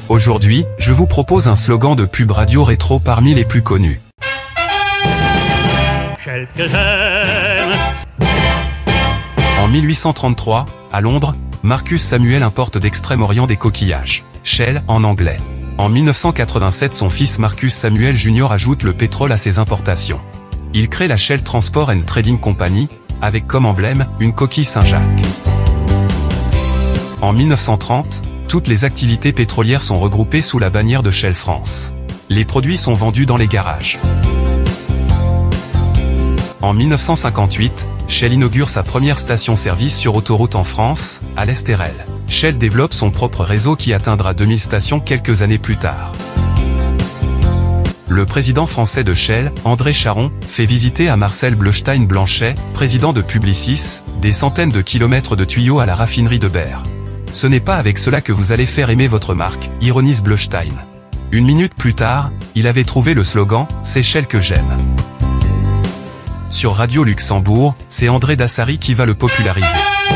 Aujourd'hui, je vous propose un slogan de pub radio rétro parmi les plus connus. Shell que j'aime. En 1833, à Londres, Marcus Samuel importe d'Extrême-Orient des coquillages. Shell, en anglais. En 1987, son fils Marcus Samuel Jr. ajoute le pétrole à ses importations. Il crée la Shell Transport and Trading Company, avec comme emblème, une coquille Saint-Jacques. En 1930, toutes les activités pétrolières sont regroupées sous la bannière de Shell France. Les produits sont vendus dans les garages. En 1958, Shell inaugure sa première station-service sur autoroute en France, à l'Estérel. Shell développe son propre réseau qui atteindra 2000 stations quelques années plus tard. Le président français de Shell, André Charon, fait visiter à Marcel Bleustein-Blanchet, président de Publicis, des centaines de kilomètres de tuyaux à la raffinerie de Berre. Ce n'est pas avec cela que vous allez faire aimer votre marque, ironise Bleustein. Une minute plus tard, il avait trouvé le slogan « C'est Shell que j'aime ». Sur Radio Luxembourg, c'est André Dassary qui va le populariser.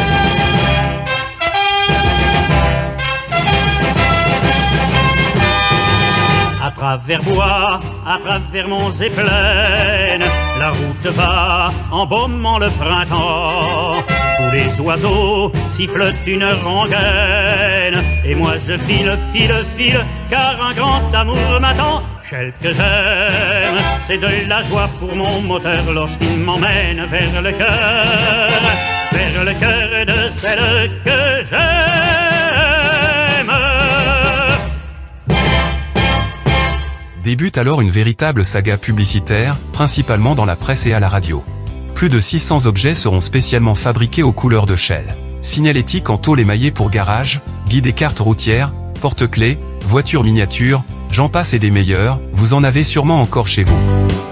À travers bois, à travers monts et plaines, la route va embaumant le printemps. Tous les oiseaux sifflent une rengaine, et moi je file, car un grand amour m'attend. Shell que j'aime, c'est de la joie pour mon moteur lorsqu'il m'emmène vers le cœur de celle que j'aime. Débute alors une véritable saga publicitaire, principalement dans la presse et à la radio. Plus de 600 objets seront spécialement fabriqués aux couleurs de Shell. Signalétique en tôle émaillée pour garage, guides et cartes routières, porte-clés, voitures miniatures, j'en passe et des meilleurs, vous en avez sûrement encore chez vous.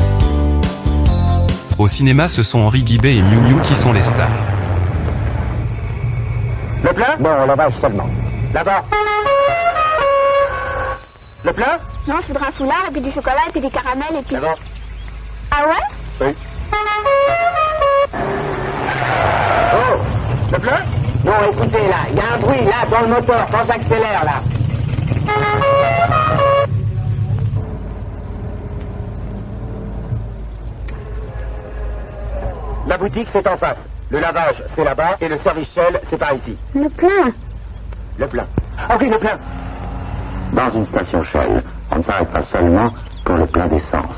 Au cinéma, ce sont Henri Guibet et Miu Miu qui sont les stars. Le plein? Non, lavage seulement. Là-bas. Le plein? Non, je voudrais un foulard, et puis du chocolat, et puis des caramels, et puis... Là-bas. Ah ouais? Oui. Oh! Le plein? Non, écoutez, là, il y a un bruit, là, dans le moteur, quand j'accélère, là. La boutique, c'est en face. Le lavage, c'est là-bas, et le service Shell, c'est par ici. Le plein? Le plein. Ah oui, le plein. Dans une station Shell, on ne s'arrête pas seulement pour le plein d'essence.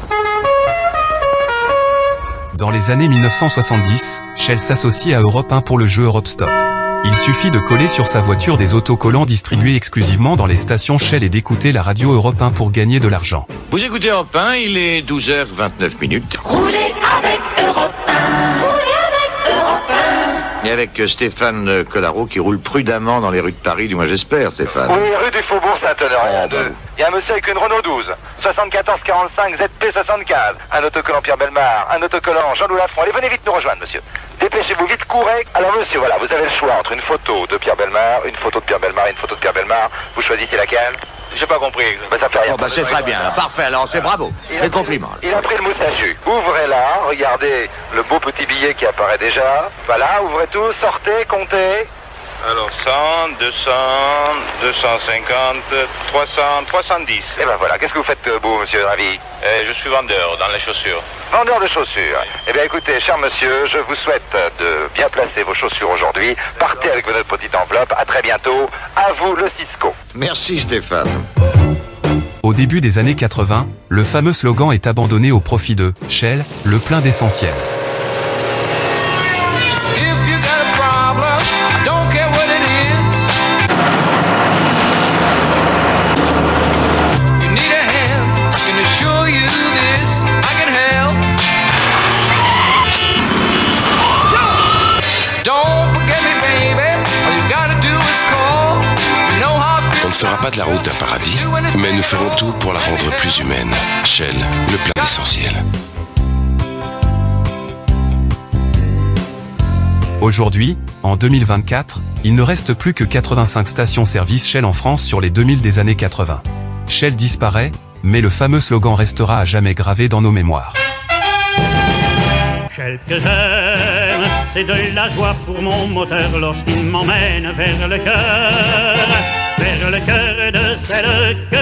Dans les années 1970, Shell s'associe à Europe 1 pour le jeu Europe Stop. Il suffit de coller sur sa voiture des autocollants distribués exclusivement dans les stations Shell et d'écouter la radio Europe 1 pour gagner de l'argent. Vous écoutez Europe 1, il est 12h29. Roulez avec Europe 1. Roulez avec Europe 1. Et avec Stéphane Collaro qui roule prudemment dans les rues de Paris, du moins j'espère, Stéphane. Oui, rue du Faubourg Saint-Honoré, 2. Il y a un monsieur avec une Renault 12, 7445 ZP75, un autocollant Pierre Bellemare, un autocollant Jean-Louis Lafont. Allez, venez vite nous rejoindre, monsieur. Dépêchez-vous, vite, courez. Alors, monsieur, voilà, vous avez le choix entre une photo de Pierre Bellemare, une photo de Pierre Bellemare et une photo de Pierre Bellemare. Vous choisissez laquelle? J'ai pas compris. Ben, ça fait rien. Oh, c'est très bien, parfait, alors c'est bravo. Les compliments. Il a pris le moustachu. Ouvrez-la, regardez le beau petit billet qui apparaît déjà. Voilà, ouvrez tout, sortez, comptez. Alors 100, 200, 250, 300, 310. Et ben voilà, qu'est-ce que vous faites beau, monsieur Ravi? Je suis vendeur dans les chaussures. Vendeur de chaussures. Eh bien écoutez, cher monsieur, je vous souhaite de bien placer vos chaussures aujourd'hui. Partez avec votre petite enveloppe. À très bientôt. À vous le Cisco. Merci Stéphane. Au début des années 80, le fameux slogan est abandonné au profit de Shell, le plein d'essentiel. On ne fera pas de la route un paradis, mais nous ferons tout pour la rendre plus humaine. Shell, le plein d'essentiel. Aujourd'hui, en 2024, il ne reste plus que 85 stations-service Shell en France sur les 2000 des années 80. Shell disparaît, mais le fameux slogan restera à jamais gravé dans nos mémoires. Shell que j'aime, c'est de la joie pour mon moteur lorsqu'il m'emmène vers le cœur de celle Shell, que